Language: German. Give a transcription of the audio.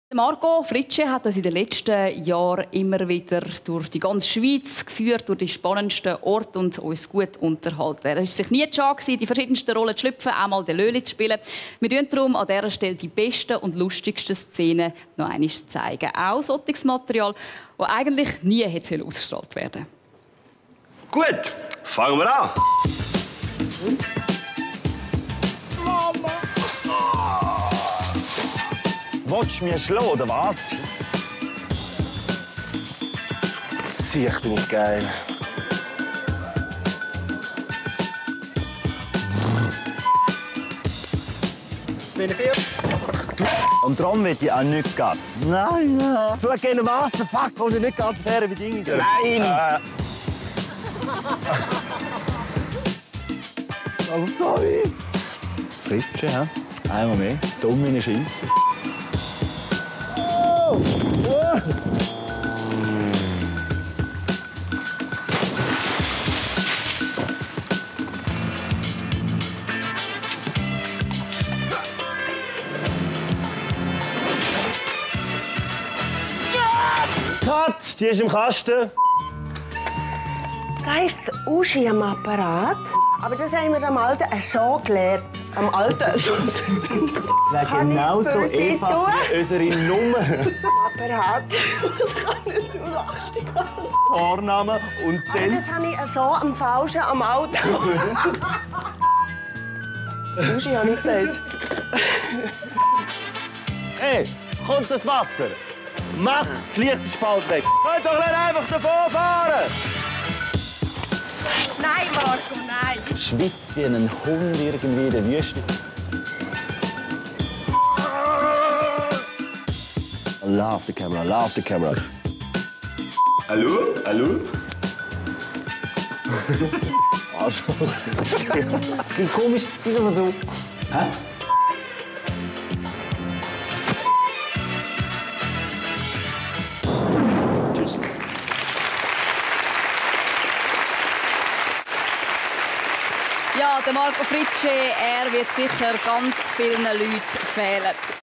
Marco Fritsche hat uns in den letzten Jahren immer wieder durch die ganze Schweiz geführt, durch die spannendsten Orte und uns gut unterhalten. Es war sich nie schade, die verschiedensten Rollen zu schlüpfen, einmal den Löli zu spielen. Wir zeigen darum an dieser Stelle die besten und lustigsten Szenen noch einmal zeigen. Auch solches Material, das eigentlich nie hätte ausgestrahlt werden sollen. Gut, fangen wir an. Mama! Wolltest du mich schlagen, oder was? Sicher bin ich geil. Und darum will ich auch nicht gehen. Nein, nein. So gerne was, der Fuck, wo ich nicht ganz faire Bedingungen. Nein! Aber sorry. Fritsche, hä? Einmal mehr. Dumm wie eine Scheisse. Cut! Die ist im Kasten. Da ist Uschi am Apparat. Aber das haben wir am Alten schon gelernt. Am Alten. Wäre genauso einfach wie unsere Nummer. Apparat. Das kann nicht, du lachst dich an. Vorname und dann... Das habe ich so am Falschen, am Alten. Uschi, habe ich gesagt. Hey, kommt das Wasser? Mach das Licht ist bald weg. Könnt doch nicht einfach davon fahren! Nein, Marco, nein. Schwitzt wie ein Hund irgendwie in der Wüste. Love the camera, love the camera. Hallo? Hallo? Also. Wie komisch, ist aber so. Hä? Tschüss. Ja, der Marco Fritsche, er wird sicher ganz vielen Leuten fehlen.